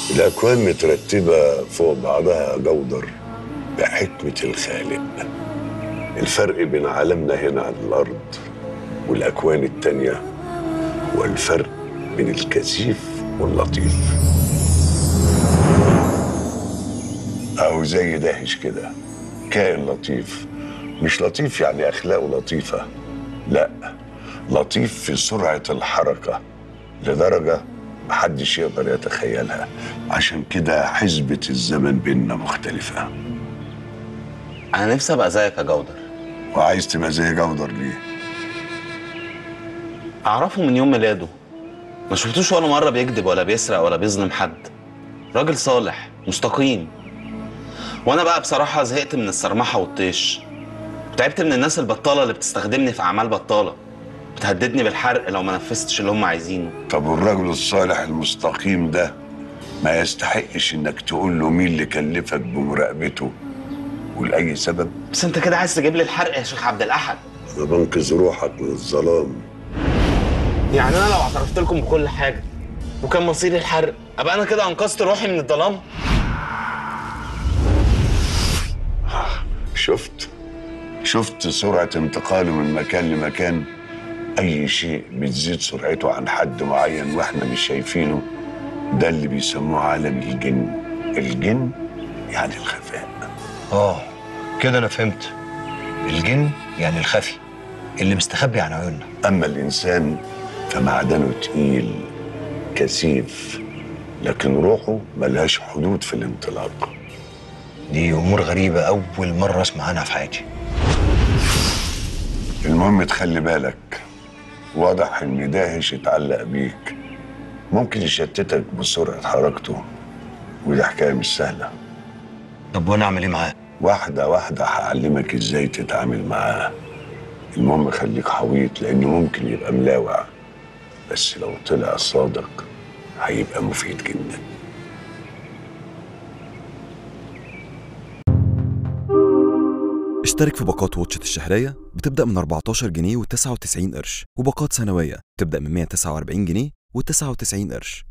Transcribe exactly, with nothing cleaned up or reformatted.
الأكوان مترتبة فوق بعضها جودر بحكمة الخالق. الفرق بين عالمنا هنا على الأرض والأكوان التانية هو الفرق بين الكثيف واللطيف. أو زي داهش كده، كائن لطيف. مش لطيف يعني أخلاقه لطيفة، لا، لطيف في سرعة الحركة لدرجة محدش يقدر يتخيلها. عشان كده حسبة الزمن بيننا مختلفة. انا نفسي ابقى زيك يا جودر. وعايز تبقى زي جودر ليه؟ اعرفه من يوم ميلاده، ما شفتوش ولا مره بيكذب ولا بيسرق ولا بيظلم حد. راجل صالح مستقيم. وانا بقى بصراحه زهقت من السرمحه والطيش، وتعبت من الناس البطاله اللي بتستخدمني في اعمال بطاله، بتهددني بالحرق لو ما نفذتش اللي هم عايزينه. طب والرجل الصالح المستقيم ده ما يستحقش انك تقول له مين اللي كلفك بمراقبته ولأي سبب؟ بس انت كده عايز تجيب لي الحرق يا شيخ عبد الاحد. انا بنقذ روحك من الظلام. يعني انا لو اعترفت لكم بكل حاجه وكان مصيري الحرق، ابقى انا كده انقذت روحي من الظلام؟ شفت شفت سرعة انتقاله من مكان لمكان. أي شيء بتزيد سرعته عن حد معين وإحنا مش شايفينه، ده اللي بيسموه عالم الجن. الجن يعني الخفاء. آه كده أنا فهمت. الجن يعني الخفي اللي مستخبي عن عيوننا. أما الإنسان فمعدنه تقيل كثيف، لكن روحه ملهاش حدود في الانطلاق. دي أمور غريبة أول مرة أسمع عنها في حياتي. المهم تخلي بالك، واضح إن داهش اتعلق بيك، ممكن يشتتك بسرعة حركته، ودي حكاية مش سهلة. طب وأنا أعمل إيه معاه؟ واحدة واحدة هعلمك إزاي تتعامل معاه. المهم خليك حويط، لأنه ممكن يبقى ملاوع، بس لو طلع صادق هيبقى مفيد جدا. اشترك في باقات واتشت الشهرية بتبدأ من أربعتاشر جنيه وتسعة وتسعين قرش، وباقات سنوية بتبدأ من مية وتسعة وأربعين جنيه وتسعة وتسعين قرش.